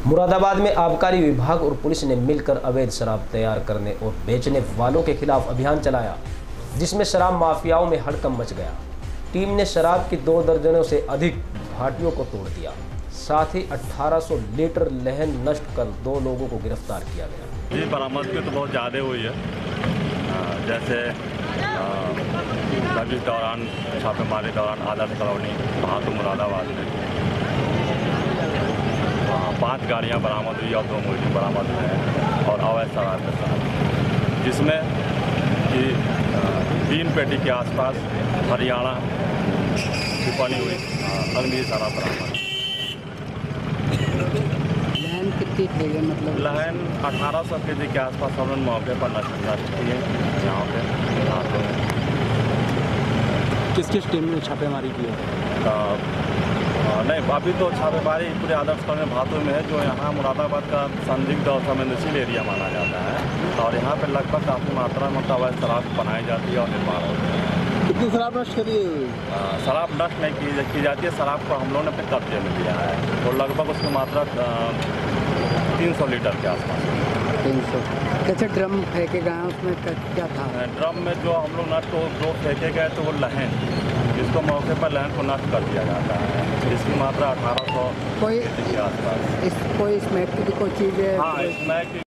मुरादाबाद में आबकारी विभाग और पुलिस ने मिलकर अवैध शराब तैयार करने और बेचने वालों के खिलाफ अभियान चलाया, जिसमें शराब माफियाओं में हड़कंप मच गया। टीम ने शराब की 2 दर्जनों से अधिक भाटियों को तोड़ दिया। साथ ही 1800 लीटर लहन नष्ट कर 2 लोगों को गिरफ्तार किया गया। जी, बरामदगी तो बहुत ज़्यादा हुई है। जैसे सर्विस दौरान छापेमारी दौरान आदर्श कॉलोनी भातू मुरादाबाद में 5 गाड़ियाँ बरामद हुई और 2 मुर्गी बरामद हुए हैं और अवैध शराब के साथ, जिसमें कि 3 पेटी के आसपास हरियाणा की बनी हुई अंग्रेजी शराब बरामद। लहन कितनी थी मतलब? लहन 1800 केजी के आसपास हम लोग मौके पर नष्ट किए यहाँ पे हाथों में। किस टीम ने छापेमारी की है? नहीं, अभी तो छापेमारी पूरे आदर्श कॉलोनी भातू में है, जो यहाँ मुरादाबाद का संदिग्ध और संवेदनशील एरिया माना जाता है और यहाँ पे लगभग काफ़ी मात्रा में अवैध शराब बनाई जाती है और निर्माण होता है। कितनी शराब नष्ट करी? शराब नष्ट नहीं की जाती है। शराब को हम लोगों ने अपने कब्जे में लिया है और लगभग उसकी मात्रा 300 लीटर के आसपास। 300। कैसे ड्रम फेंके गए उसमें क्या था? ड्रम में जो हम लोग नष्ट जो फेंके गए तो वो लहन, जिसको मौके पर लहन को नष्ट कर दिया जाता है, जिसकी मात्रा 1800 कोई के आसपास। कोई स्मैक की कोई चीज़ है? हाँ, स्मैक